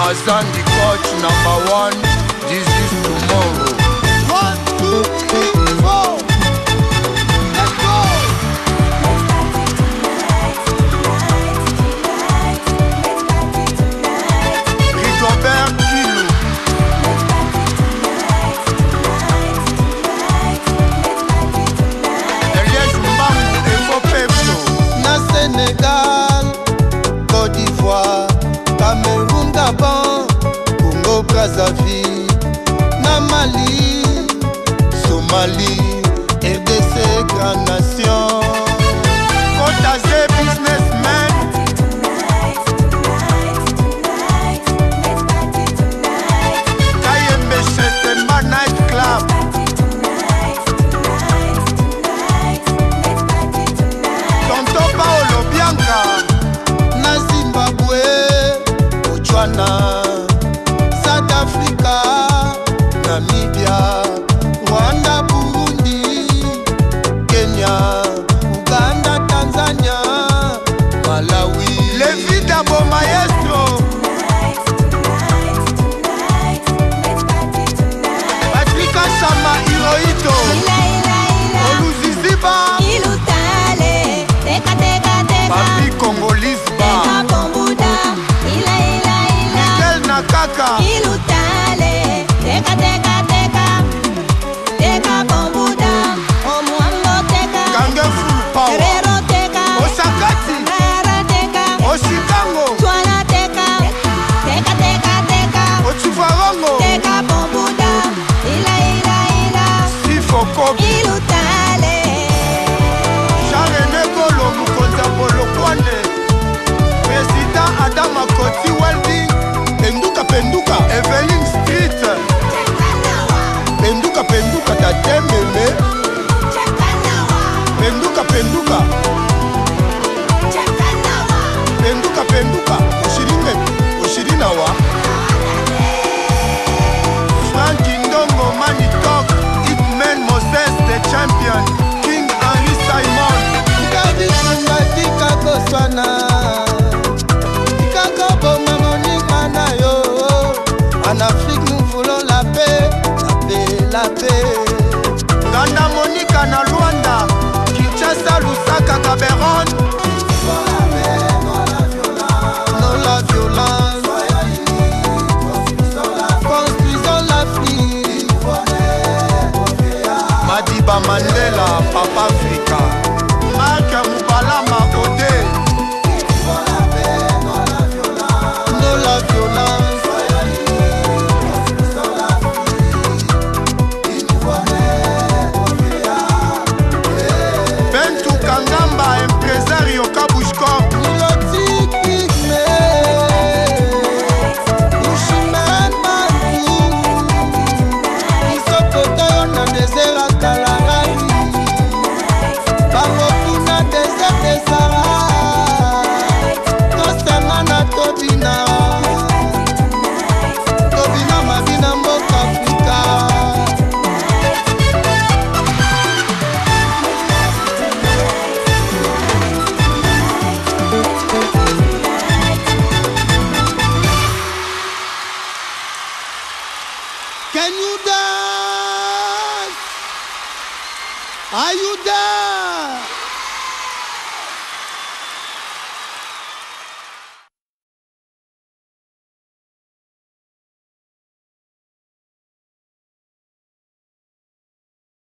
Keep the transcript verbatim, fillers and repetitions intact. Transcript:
Azan the coach number one. This is tomorrow. One, two, three, four. Let's go. Rigobert Kilo. Elias Mbangu Evo Pepto. Na Sénégal, Côte d'Ivoire, Cameroun, Gabon, Congo, Brazzaville, na Mali, Somalie, R D C, Grande Nation. Kotaze businessman. Kayembe Shetemba night club. Tonto Paolo Bianca. Na Zimbabwe, Botswana, South Africa, Namibia, Rwanda, Burundi, Kenya, Uganda, Tanzania, Malawi. Levi Dabo Maestro. Patrika Sama Hirohito. Oluziziba. Papi Congolese Bar. Miguel Nakaka. Kange Full Power. Osakati. Oshikango. Ochifarongo. Sifokobi. Jean-René Golo Mukonza Polokwane. Président Adam Akoti Welding. Penduka, penduka, Evelyn Street. penduka, penduka, tate meme. Penduka, penduka, penduka, penduka. Oshirine, oshirinawa. Frankie Ndongo Money Talk. Hitman Moses the champion. King Henry Simon. Kabisanga tika koswana. Tika koboma moninga na yo. En Afrique nous voulons la paix, la paix, la paix. Ganda Monica na Luanda. Kinshasa Lusaka Cameroon. Non la violence. Construisons l'Afrique. Madiba Mandela Papa Africa. Marc Mubalama Ode. Non la violence. Bentu Kangamba Empresario Kabushko. Can you dance? Are you there?